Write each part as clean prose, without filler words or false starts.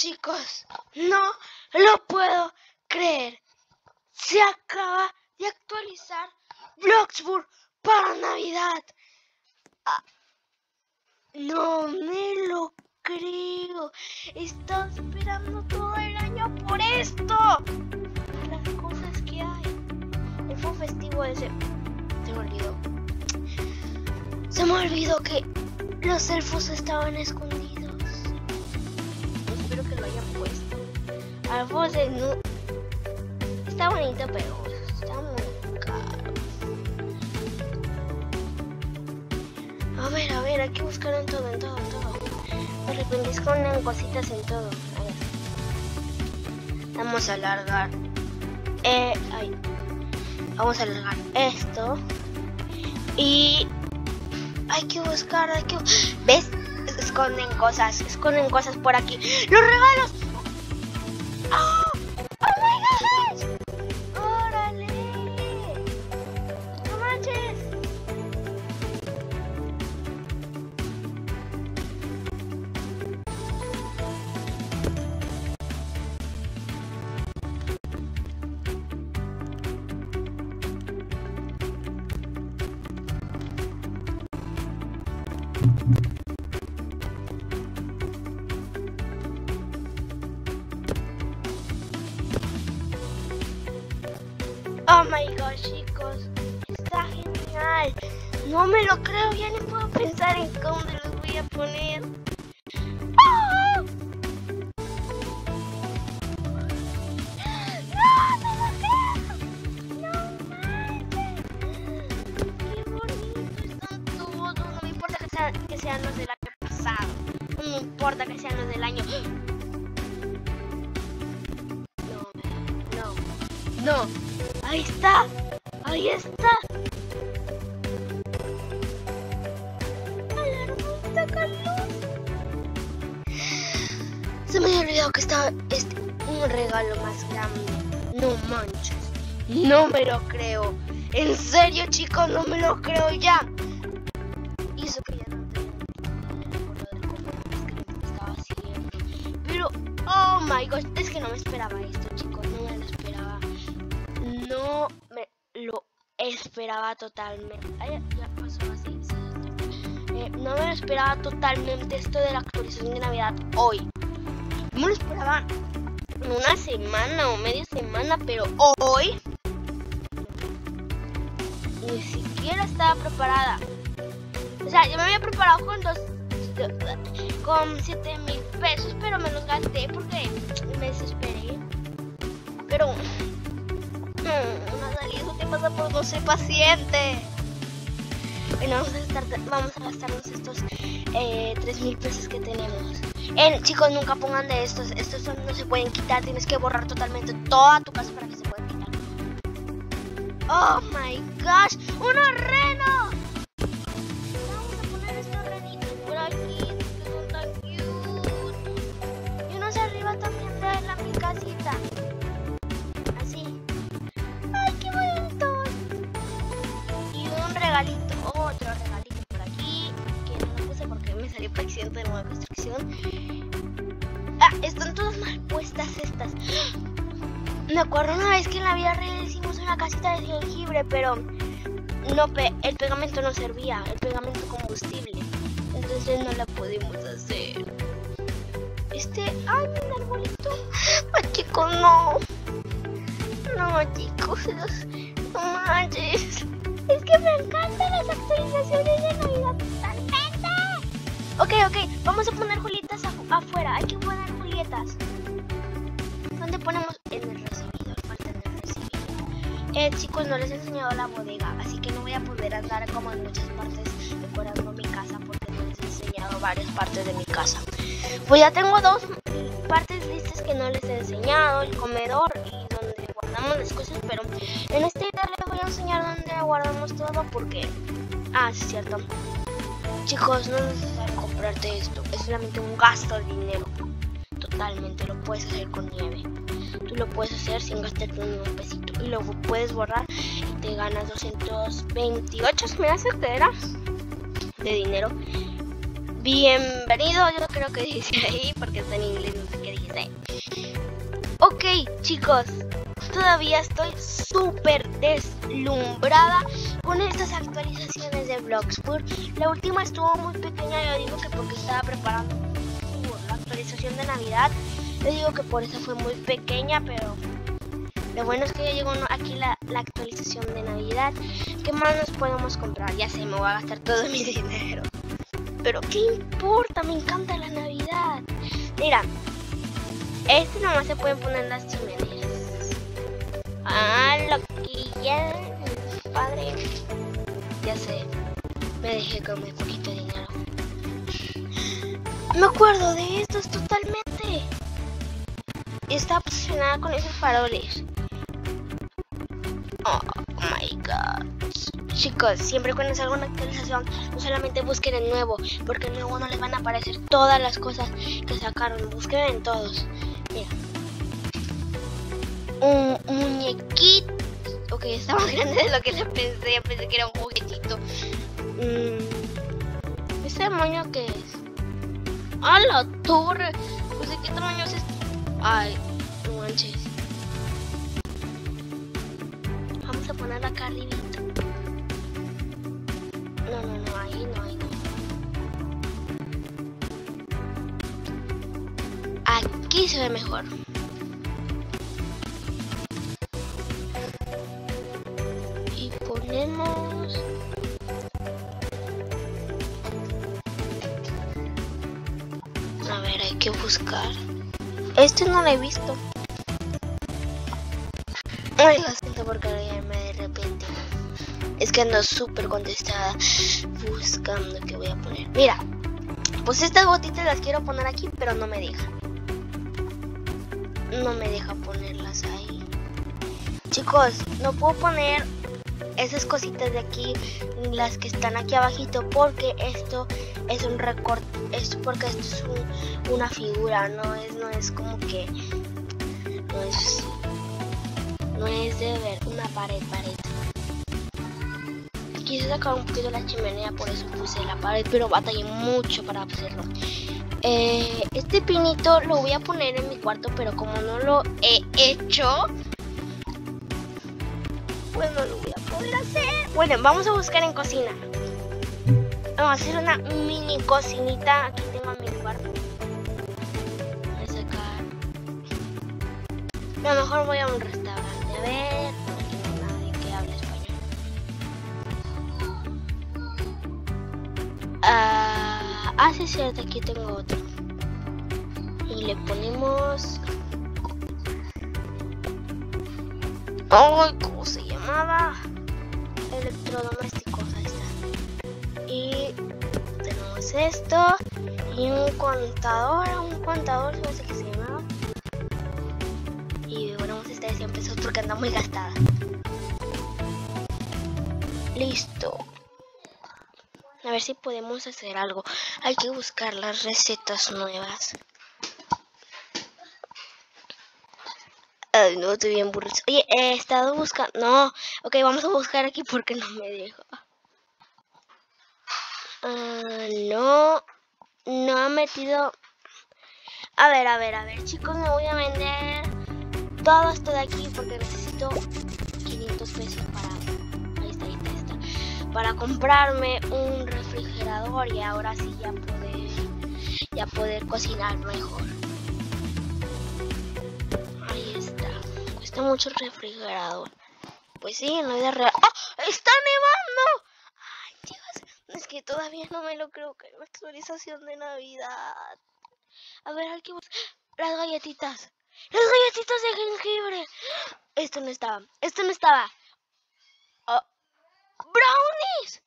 Chicos, no lo puedo creer. Se acaba de actualizar Bloxburg para Navidad. No me lo creo. He estado esperando todo el año por esto. Las cosas que hay. El fue festivo ese. Se me olvidó que los elfos estaban escondidos. Espero que lo hayan puesto. Alfos no. Está bonito, pero está muy caro. A ver, hay que buscar en todo. De repente esconden cositas en todo. A ver. Vamos a alargar. Vamos a alargar esto. Y hay que buscar, ¿ves? Esconden cosas por aquí. ¡Los regalos! ¡Oh! ¡Oh my gosh! ¡Órale! ¡No manches! Oh my gosh, chicos, está genial. No me lo creo, ya ni puedo pensar en dónde los voy a poner. ¡Oh! ¡No me lo creo! ¡No manches! ¡Qué bonito están todos! No me importa que sean los del año pasado. No me importa que sean los del año. No. Ahí está. Alarmita con luz. Se me había olvidado que estaba un regalo más grande. No manches. No me lo creo. En serio, chicos, no me lo creo ya. Y eso que ya no tengo que estaba haciendo. Pero, oh my gosh, es que no me esperaba esto, chicos. No me lo esperaba. No me lo esperaba totalmente. Ya pasó así. No me lo esperaba totalmente esto de la actualización de Navidad hoy. No me lo esperaba en una semana o media semana, pero hoy ni siquiera estaba preparada. O sea, yo me había preparado con 7,000 pesos, pero me los gasté porque me desesperé. Pero Natalia, eso te pasa por no ser paciente. Bueno, vamos a gastarnos estos 3,000 pesos que tenemos. Chicos, nunca pongan de estos. Estos no se pueden quitar. Tienes que borrar totalmente toda tu casa para que se puedan quitar. Oh my gosh, ¡unos renos! Vamos a poner estos renitos por aquí, que son tan cute. Y unos arriba también de mi casita. Así. ¡Ay, qué bonito! Y un regalito, otro regalito por aquí, que no lo puse porque me salió para accidente de nueva construcción. Están todas mal puestas estas. Me acuerdo una vez que en la vida real hicimos una casita de jengibre, pero no, el pegamento no servía, el pegamento combustible. Entonces no la pudimos hacer. Ay, mi arbolito. Ay, chicos, no. No, chicos, no manches. Es que me encantan las actualizaciones de Navidad totalmente. Ok, vamos a poner Julietas afuera. Hay que poner Julietas. ¿Dónde ponemos? En el recibidor, falta en el recibidor. Chicos, no les he enseñado la bodega, así que no voy a poder andar como en muchas partes decorando mi casa porque no les he enseñado varias partes de mi casa. Pues ya tengo 2 partes listas que no les he enseñado, el comedor y donde guardamos las cosas, pero en este video les voy a enseñar dónde guardamos todo porque... sí es cierto. Chicos, no es necesario comprarte esto, es solamente un gasto de dinero. Totalmente, lo puedes hacer con nieve. Tú lo puedes hacer sin gastarte un pesito y luego puedes borrar y te ganas 228, me hace que era de dinero. Bienvenido, yo creo que dice ahí porque está en inglés, no sé qué Ok, chicos, todavía estoy súper deslumbrada con estas actualizaciones de Bloxburg. La última estuvo muy pequeña, yo digo que porque estaba preparando la actualización de Navidad. Yo digo que por eso fue muy pequeña, pero lo bueno es que ya llegó aquí la actualización de Navidad. ¿Qué más nos podemos comprar? Ya sé, me voy a gastar todo mi dinero. Pero ¿qué importa? Me encanta la Navidad. Mira, este nomás se puede poner en las chimeneas. Ah, lo que ya mi padre. Ya sé, me dejé con muy poquito dinero. Me acuerdo de estos totalmente. Está obsesionada con esos faroles. Oh my god. Chicos, siempre cuando salga una actualización, no solamente busquen el nuevo, porque el nuevo no les van a aparecer todas las cosas que sacaron. Busquen en todos. Mira. Un muñequito. Ok, está más grande de lo que le pensé. Yo pensé que era un juguetito. ¿Este tamaño qué es? ¡Ah, la torre! No sé qué tamaño es este. Ay, no manches. Vamos a ponerla acá arribita. No, ahí no. Aquí se ve mejor. Y ponemos... A ver, hay que buscar. Este no lo he visto. Ay, lo siento por cargarme de repente. Es que ando súper contestada buscando qué voy a poner. Mira, pues estas gotitas las quiero poner aquí, pero no me deja. No me deja ponerlas ahí. Chicos, no puedo poner esas cositas de aquí, las que están aquí abajito, porque esto es un recorte. Porque esto es una figura, no es como que... No es de ver una pared. Quise sacar un poquito la chimenea, por eso puse la pared, pero batallé mucho para hacerlo. Este pinito lo voy a poner en mi cuarto, pero como no lo he hecho, pues no lo voy a poder hacer. Bueno, vamos a buscar en cocina. Vamos a hacer una mini cocinita. Aquí tengo mi cuarto. Voy a sacar. A lo mejor voy a un restaurante. A ver, aquí no hay nadie que hable español. Sí, es cierto, aquí tengo otro. Y le ponemos... ¡Ay! ¿Cómo se llamaba? Electrodomésticos, ahí está. Y tenemos esto. Y un contador se me hace que se llamaba. Y bueno, esta de 100 pesos porque anda muy gastada. Listo. A ver si podemos hacer algo. Hay que buscar las recetas nuevas. Ay, no, estoy bien burro. Oye, he estado buscando... No, ok, vamos a buscar aquí porque no me deja. No ha metido... A ver, chicos, me voy a vender todo esto de aquí porque necesito 500 pesos para... Ahí está. Para comprarme un refrigerador y ahora sí ya poder cocinar mejor. Ahí está. Cuesta mucho el refrigerador. Pues sí, en la vida real. ¡Oh! ¡Está nevando! ¡Ay, Dios! Es que todavía no me lo creo que es la actualización de Navidad. A ver, hay que buscar las galletitas. ¡Las galletitas de jengibre! Esto no estaba. Oh. ¡Brownies!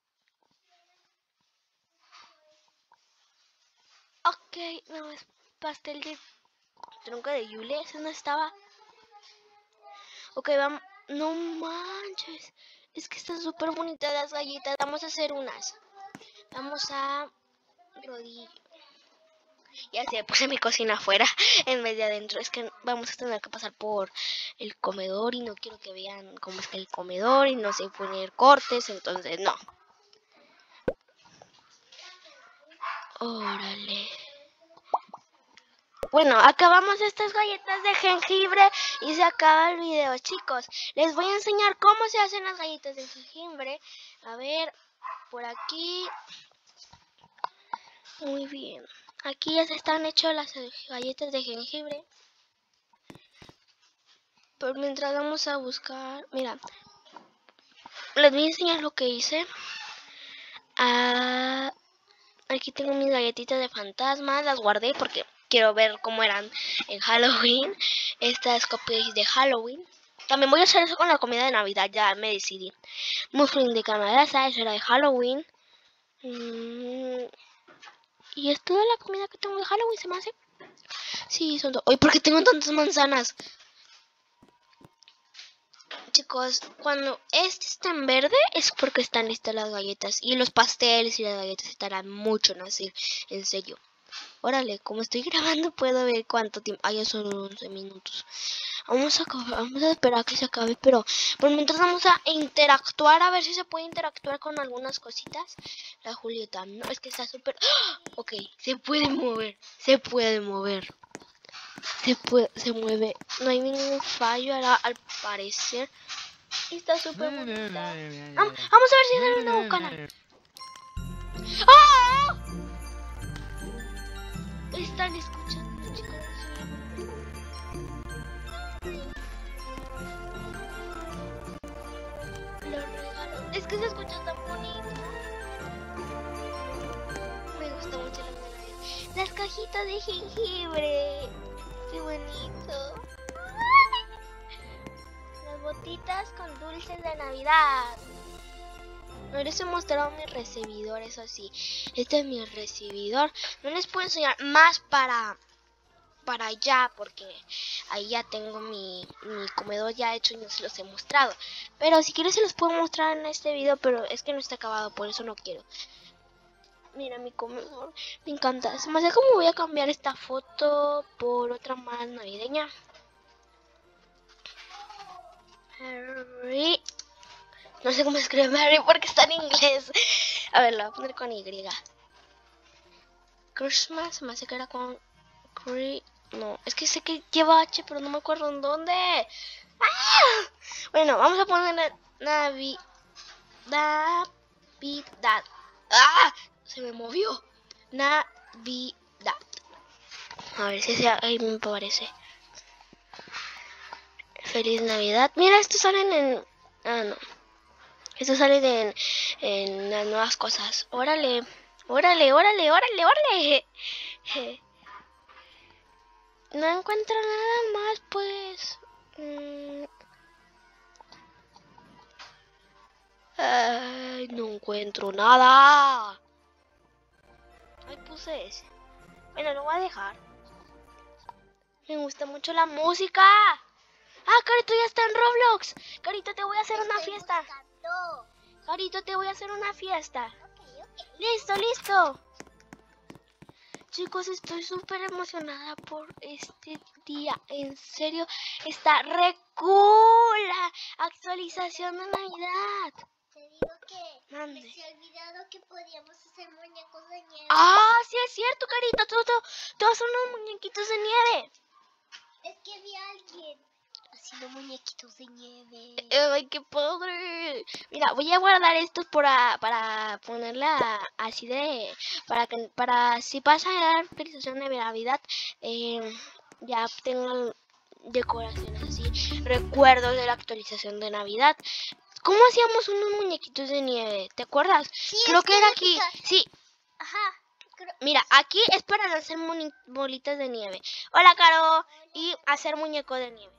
Ok, no, es pastel de tronco de Yule. Eso no estaba. Ok, vamos. No manches. Es que están súper bonitas las galletas. Vamos a hacer unas. Vamos a rodillo. Ya sé, puse mi cocina afuera en vez de adentro. Es que vamos a tener que pasar por el comedor y no quiero que vean cómo está el comedor y no sé poner cortes, entonces no. Órale. Bueno, acabamos estas galletas de jengibre y se acaba el video, chicos. Les voy a enseñar cómo se hacen las galletas de jengibre. A ver, por aquí. Muy bien. Aquí ya se están hechas las galletas de jengibre. Pero mientras vamos a buscar, mira, les voy a enseñar lo que hice. Aquí tengo mis galletitas de fantasmas, las guardé porque quiero ver cómo eran en Halloween. Estas cupcakes de Halloween. También voy a hacer eso con la comida de Navidad, ya me decidí. Muffin de calabaza, eso era de Halloween. Y es toda la comida que tengo de Halloween, ¿se me hace? Sí, son dos. Uy, ¿por qué tengo tantas manzanas? Chicos, cuando este está en verde es porque están listas las galletas. Y los pasteles y las galletas estarán mucho en hacer, en serio. Órale, como estoy grabando puedo ver cuánto tiempo. Ah, ya son 11 minutos. Vamos a esperar a que se acabe, pero por mientras vamos a interactuar, a ver si se puede interactuar con algunas cositas. La Julieta, no, es que está súper... ¡Oh! Ok, se puede mover, se puede mover. Se mueve, no hay ningún fallo al parecer. Está súper bonita. Vamos a ver si sale un nuevo canal. ¡Oh! Están escuchando, chicos. Los regalos. Es que se escucha tan bonito. Me gusta mucho la melodía. Las cajitas de jengibre. Qué bonito. Las botitas con dulces de Navidad. No les he mostrado mi recibidor, eso sí. Este es mi recibidor. No les puedo enseñar más para allá porque ahí ya tengo mi comedor ya hecho y no se los he mostrado. Pero si quieren se los puedo mostrar en este video, pero es que no está acabado, por eso no quiero. Mira mi comedor, me encanta. Se me hace como voy a cambiar esta foto por otra más navideña. Harry. No sé cómo escribe Harry porque está en inglés. A ver, lo voy a poner con Y. Christmas, se me hace que era con... No, es que sé que lleva H, pero no me acuerdo en dónde. ¡Ah! Bueno, vamos a poner Navidad. ¡Ah! Se me movió. Navidad. A ver si ahí me parece. Feliz Navidad. Mira, estos salen en... Ah, no. Estos salen en las nuevas cosas. Órale. Órale. No encuentro nada más, pues. Ay, no encuentro nada. Ay, puse ese. Bueno, lo voy a dejar. Me gusta mucho la música. Ah, Carito ya está en Roblox. Carito, te voy a hacer una fiesta. Carito, te voy a hacer una fiesta. Okay. Listo. Chicos, estoy súper emocionada por este día. En serio, está re cool la actualización de Navidad. Te digo que Mande. me se ha olvidado que podíamos hacer muñecos de nieve. Ah, sí es cierto, Carito. Todos son los muñequitos de nieve. Es que vi a alguien haciendo muñequitos de nieve. Ay, qué padre. Mira, voy a guardar estos para ponerla así de... Para si pasa la actualización de Navidad, ya tengan decoraciones así, recuerdos de la actualización de Navidad. ¿Cómo hacíamos unos muñequitos de nieve? ¿Te acuerdas? Sí, Creo que era aquí. Sí. Ajá. Mira, aquí es para hacer bolitas de nieve. Hola, Caro. Y hacer muñeco de nieve.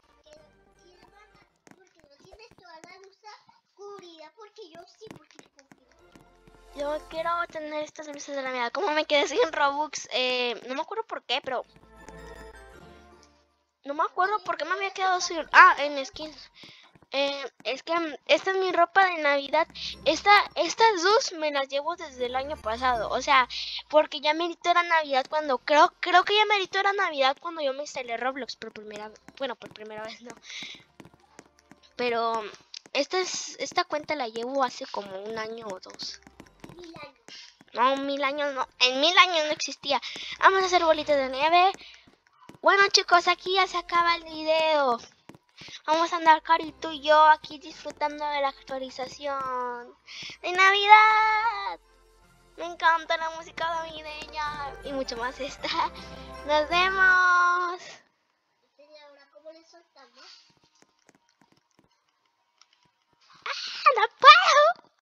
Porque no tienes toda la luz oscuridad, porque yo sí, porque te confío. Yo quiero tener estas luces de Navidad. ¿Cómo me quedé sin Robux? No me acuerdo por qué, pero... No me acuerdo por qué me había quedado sin... Ah, en skins. Es que esta es mi ropa de Navidad. Estas dos me las llevo desde el año pasado. O sea, porque ya merito era Navidad cuando... Creo que ya merito era Navidad cuando yo me instalé Roblox por primera vez. Bueno, por primera vez no. Pero esta cuenta la llevo hace como 1 año o 2. 1000 años. No, 1000 años no. En 1000 años no existía. Vamos a hacer bolitas de nieve. Bueno chicos, aquí ya se acaba el video. Vamos a andar Cari, tú y yo aquí disfrutando de la actualización de Navidad. Me encanta la música navideña y mucho más esta. Nos vemos. Laura, ¿cómo le soltamos?